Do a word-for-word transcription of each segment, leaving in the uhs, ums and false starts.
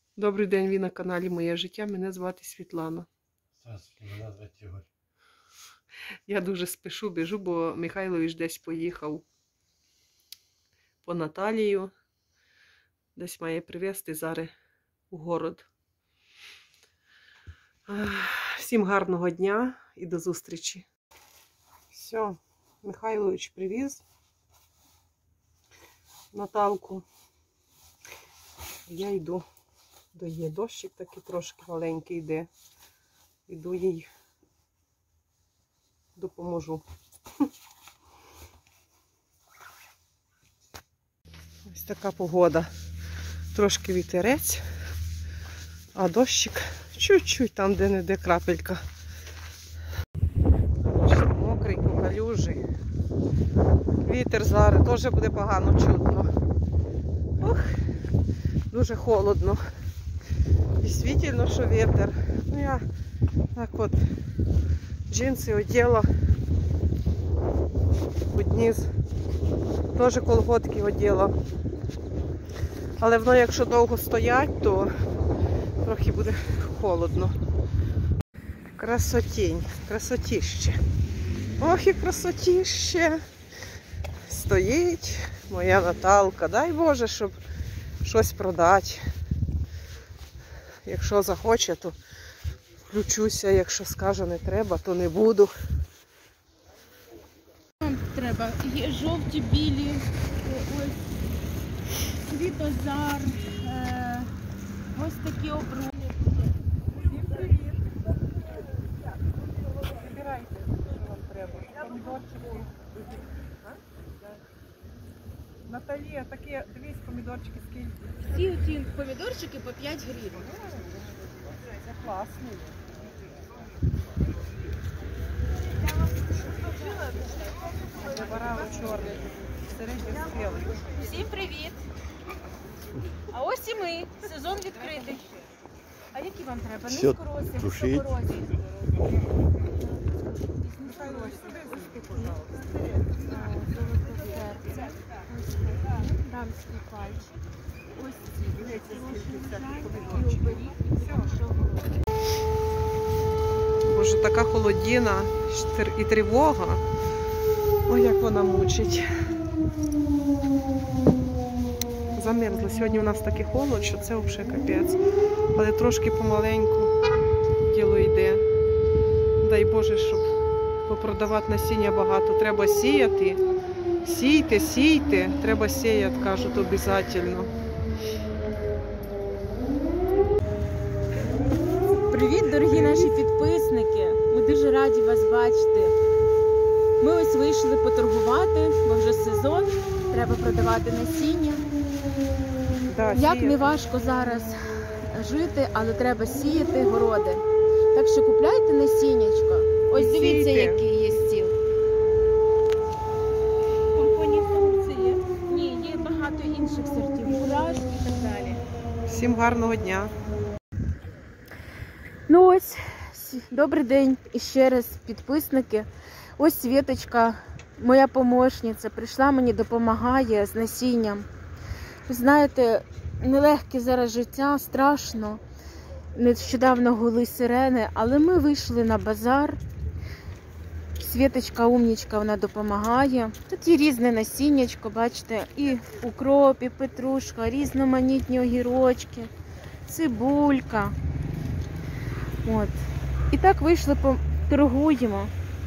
Добрий день, ви на каналі Моє життя. Мене звати Світлана. Здравствуйте, мене звати Ігор. Я дуже спішу, біжу, бо Михайлович десь поїхав по Наталію. Десь має привезти зараз у город. Всім гарного дня і до зустрічі. Все, Михайлович привіз Наталку. Я йду до її. Дощик такий трошки маленький йде. Іду їй допоможу. Ось така погода. Трошки вітерець, а дощик чуть-чуть там, де-не-де крапелька. Мокрий по калюжі. Вітер зараз теж буде погано чутно. Ох, дуже холодно. Дійсно, що вітер. Ну я так от джинси оділа. Одні теж колготки оділа. Але воно, якщо довго стоять, то трохи буде холодно. Красотінь, красотіще. Ох і красотіще. Стоїть моя Наталка. Дай Боже, щоб щось продати. Якщо захоче, то включуся. Якщо скаже не треба, то не буду. Треба. Є жовті, білі, ось світозар, е, ось такі обруби. Всім привіт! Вибирайте, що вам треба. Помідорчики. Наталія, такі, дивись, помідорчики скільки. Всі ці помідорчики по п'ять гривень. Це класно. Забарало чорний, середньо спілий. Всім привіт! А ось і ми. Сезон відкритий. А які вам треба? Все Низькорослі, тушить. високорослі. Михайлович, сюди зайти, пожалуйста. Золоте серце. Ось дамський пальчик. Ось ці. Дивіться, скільки всяких І помідорчиків. оберіг, і все, що городить. Боже, така холодіна і тривога. Ой, як вона мучить. Замерзла. Сьогодні у нас такий холод, що це взагалі капець. Але трошки помаленьку діло йде. Дай Боже, щоб попродавати насіння багато. Треба сіяти. Сійте, сійте. Треба сіяти, кажуть, обов'язково. Привіт, дорогі наші підписники! Ми дуже раді вас бачити. Ми ось вийшли поторгувати, бо вже сезон, треба продавати насіння. Да, Як сіяти. не важко зараз жити, але треба сіяти городи. Так що купляйте насіннячко. Ось І дивіться, сійте. який є стіл. Компанії це є. Ні, є багато інших сортів, кураж і так далі. Всім гарного дня. Ну ось, добрий день іще раз, підписники. Ось Світочка, моя помощниця, прийшла мені, допомагає з насінням. Ви знаєте, нелегке зараз життя, страшно. Нещодавно гули сирени, але ми вийшли на базар. Світочка умнічка, вона допомагає. Тут є різне насіннячко, бачите, і укроп, і петрушка, різноманітні огірочки, цибулька. От. І так вийшли, торгуємо.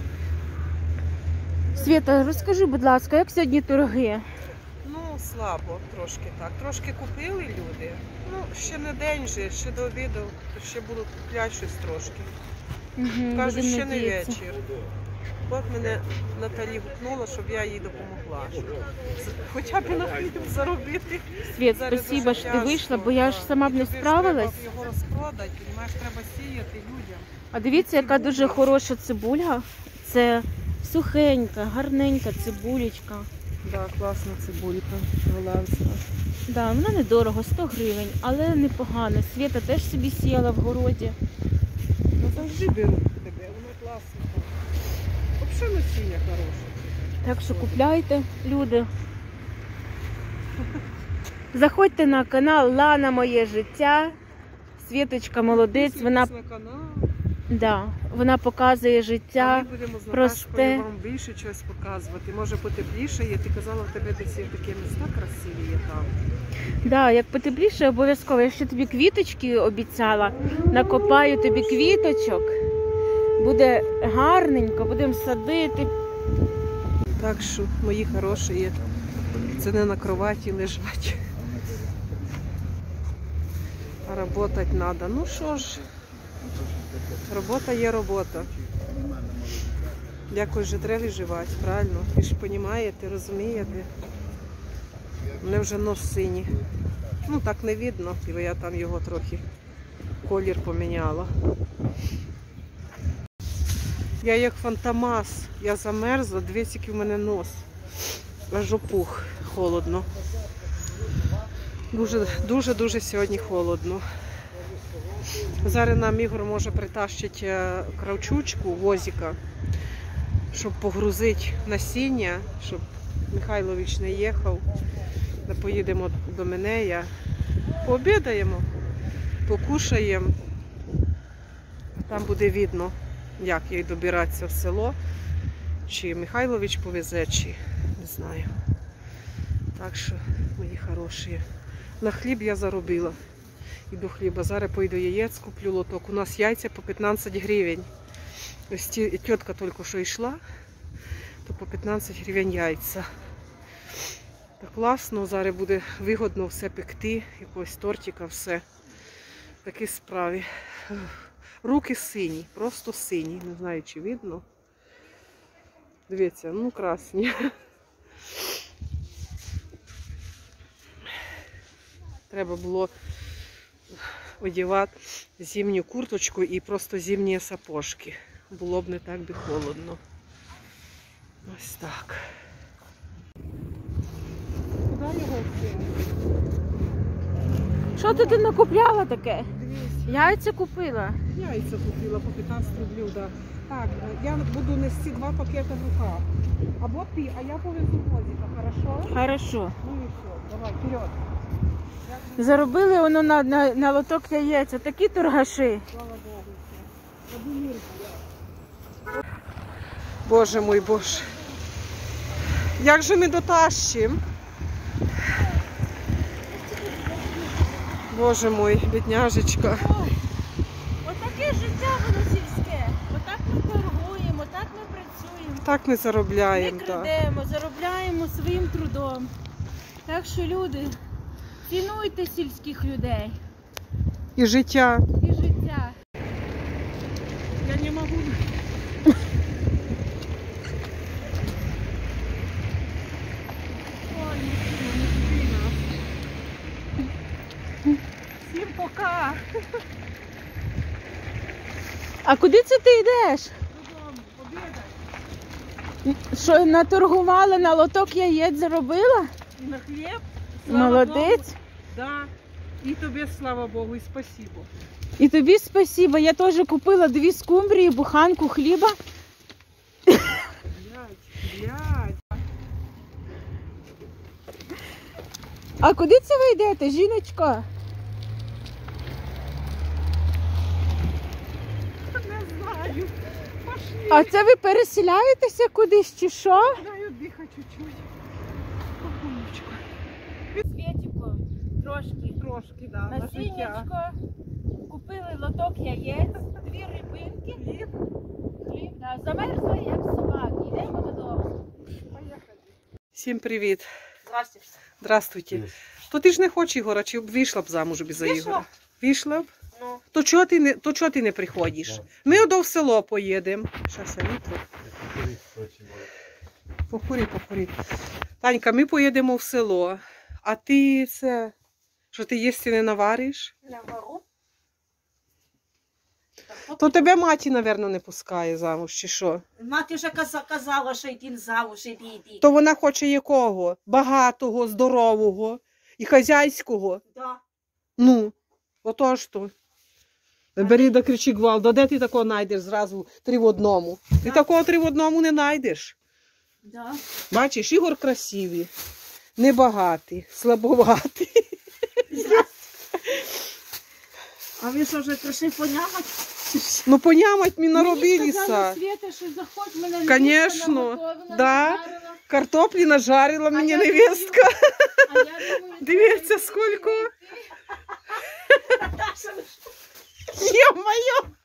Світа, розкажи, будь ласка, як сьогодні торги? Ну, слабо трошки так. Трошки купили люди. Ну, ще не день же, ще до обіду, то ще будуть купляти щось трошки. Угу, Кажуть, ще не вечір. От мене Наталі гукнула, щоб я їй допомогла. Щоб хоча б на хліб заробити. Світ, Зараз спасибо, дуже що ти тяжко, вийшла, бо я ж так. сама б І не тобі ж справилась. Треба його розпродати, розумієш, треба сіяти людям. А дивіться, яка дуже хороша цибуля. Це сухенька, гарненька цибулечка. Так, да, класна цибулька, голландська. Да, вона недорого, сто гривень, але непогано. Світа теж собі сіяла в городі. Ну завжди беруть в тебе, воно класно. Взагалі насіння хороше. Так що купляйте, люди. Заходьте на канал Лана Моє життя. Світочка молодець, вона, Підписуйтесь на канал. да, вона показує А життя. ми будемо з просте. Наташкою вам більше чогось показувати. Може потепліше є. Ти казала, в тебе десь є такі міста красиві є там. Да, як потепліше, обов'язково. Я ще тобі квіточки обіцяла, накопаю тобі квіточок. Буде гарненько, будемо садити. Так що, мої хороші, це не на кроваті лежать. А працювати треба. Ну що ж, робота є робота. Якось же треба виживати, правильно? Ви ж розумієте, розумієте. У мене вже нос синій. Ну так не видно, бо я там його трохи колір поміняла. Я як фантомас, я замерзла, дивіться, який в мене нос. Аж опух, холодно. Дуже-дуже сьогодні холодно. Зараз нам Ігор може притащити кравчучку, возика, щоб погрузити насіння, щоб Михайлович не їхав. Ми поїдемо до Минея, пообідаємо, покушаємо. Там буде видно, як їй добиратися в село, чи Михайлович повезе, чи не знаю. Так що, мої хороші, на хліб я заробила. Іду хліба. Зараз пойду яєць, куплю лоток. У нас яйця по п'ятнадцять гривень. Ось тітка тільки що йшла, то по п'ятнадцять гривень яйця. Так класно, зараз буде вигодно все пекти, якогось тортика, все. Такі справи. Руки сині, просто сині. Не знаю, чи видно. Дивіться, ну красні. Треба було одягати зимню курточку і просто зимні сапожки. Було б не так би холодно. Ось так. Куди його вкинути? Що ти тут накупляла таке? Дивіться. Яйця купила. Яйця купила по п'ятнадцять рублів, да. Так, я буду нести два пакети в руках. Або ти, а я повезу возика, хорошо? Хорошо. Ну і все, давай, вперед. Заробили воно на, на, на лоток яєць. Такі торгаші. Слава Богу. Один мир. Боже мой, Боже. Як же ми дотащимо? Боже мой, бідняжечка. Ой, отаке життя воно сільське. Отак ми торгуємо, так ми працюємо. Так ми Ми заробляємо, так. крадемо, заробляємо своїм трудом. Так що, люди, цінуйте сільських людей І життя. і життя. Я не можу. Ой, Микита, не жди нас. Всім пока. А куди це ти йдеш? Додому, обідай. Що, наторгувала на лоток яєць, заробила? І на хліб. Слава Молодець. Богу. Да. І тобі слава Богу, і спасибо. І тобі спасибо. Я теж купила дві скумбрії, буханку хліба. Блядь, блядь. А куди це ви йдете, жіночко? Не знаю. Пошли. А це ви переселяєтеся кудись чи що? Дай віддихати чуть-чуть. Покулечко. Світіко, трошки. Трошки, да, на життя. Насіннячко, купили лоток яєць, дві рибинки, Хліб. хліб, да, замерзли як собаки. Йдемо додому. Поїхали. Всім привіт. Здравствуйте. Здравствуйте. То ти ж не хочеш Ігора, чи б вийшла б замуж без Вийшла. Ігора? Вийшла б? Ну. То чого ти не, то чого ти не приходиш? Ми до в село поїдемо. Щас я вітру. Покурі, покурі. Танька, ми поїдемо в село. А ти це, що ти їсти не навариш? Навару. То тебе маті, напевно, не пускає замуж, чи що? Мати вже каза- казала, що йди замуж, іди, іди. То вона хоче якого? Багатого, здорового і хазяйського. Да. Ну, отож то. Не бери да кричи гвалт, де ти такого знайдеш зразу три в одному? Ти такого три в одному не знайдеш. Да. Бачиш, Ігор красивий, небагатий, слабоватий. А ви що вже прийшли понямати? Ну, понямать мені Мені наробилися. сказали, Света, що заходь, мене Конечно, наготовила, да. нажарила. Картоплі нажарила мені я невестка. А я думаю, Дивіться, ти скільки. Наташа, ви що? Ё-моё!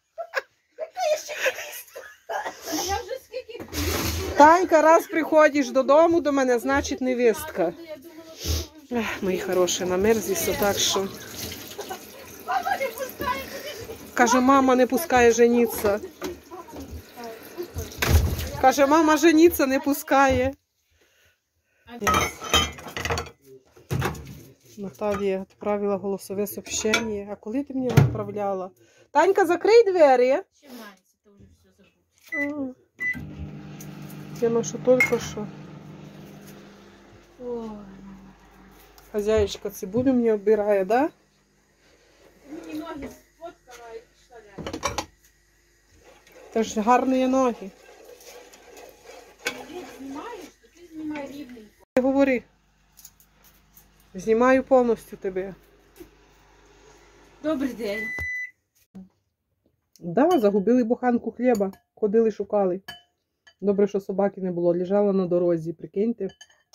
А я вже скільки... Танька, раз приходиш додому до мене, значить невестка. Я думала, що ви вже... Ех, мої хороші, намерзлися, так що... Каже, мама не пускає жениться. Каже, мама жениться не пускає. Наталія відправила голосове сообщення. А коли ти мені відправляла? Танька, закрий двері. Ще вранці, то вже все забув. А. Я ношу тільки що. Ой. Хазяєчка цибулю мені обирає, да? Мені ноги сфоткала і пішла далі. Це ж гарні ноги. Ти знімаєш, то ти знімай рівненько. Ти говори. Знімаю повністю тебе. Добрий день. Да, загубили буханку хліба. Ходили, шукали. Добре, що собаки не було. Лежала на дорозі, прикиньте.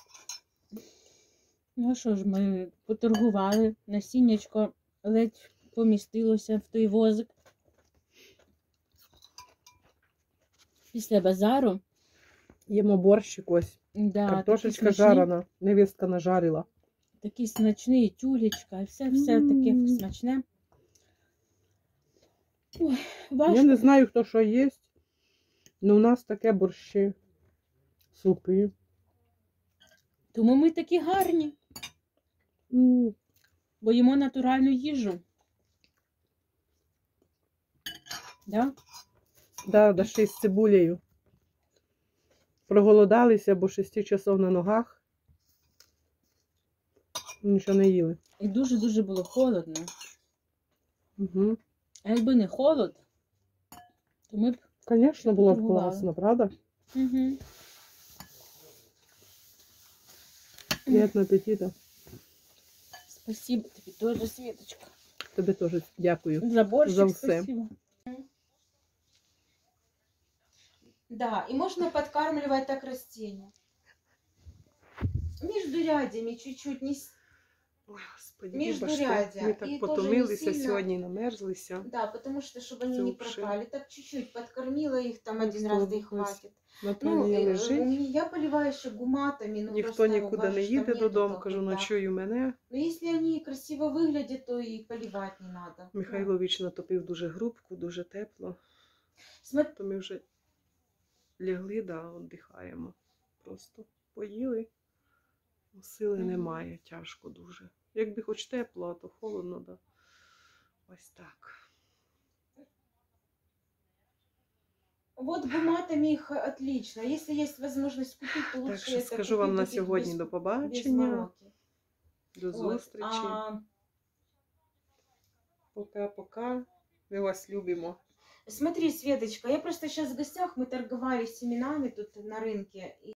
Ну що ж, ми поторгували. Насіннячко ледь помістилося в той возик. Після базару. Їмо борщик ось. Да, Картошечка такий смачний, жарена. Невістка нажарила. такий смачний, тюлечка, і все, все таке М. смачне. Ой, Я важко. не знаю, хто що є. але у нас таке борщі. Супи. Тому ми такі гарні, М. бо їмо натуральну їжу. Да? Да, да ще й з цибулею. Проголодалися, бо шести часов на ногах. Нічого не їли. І дуже-дуже було холодно. Угу. А якби не холод, то ми б... Звісно, було б Торгували. класно, правда? Угу. Приємного апетиту. Спасибо тобі теж, Світочка. Тобі теж дякую. За борщик За все. спасибо. Да, и можно подкармливать так растения. Между рядями чуть-чуть не... с- Ой, Господи, Міждуряддя. вибачте, ми І так теж потомилися не сильно- сьогодні, намерзлися. Да, потому что, чтобы они Это не вообще- пропали. Так чуть-чуть подкормила их там Ну, один слава раз, да и Богу, хватит. Ну, Наталія э, у лежить, меня я поливаю еще гуматами, ну ніхто просто нікуди бачу, не что їде нету додому, толку, кажу, да. ночую мене. Но если они красиво выглядят, то и поливать не надо. Михайлович натопив дуже грубку, дуже тепло. Смотри, То ми вже лягли, да, віддихаємо. Просто поїли. Сили Мгм. немає, тяжко дуже. Якби хоч тепло, а то холодно, да. Ось так. вот гуматами их отлично. Если есть возможность купить, то лучше Так що это скажу вам купить, на купить сьогодні без- до без побачення, мороки. до Вот, зустрічі. а, Пока-пока. Ми вас любимо. Смотри, Светочка, я просто сейчас в гостях, мы торговали семенами тут на рынке.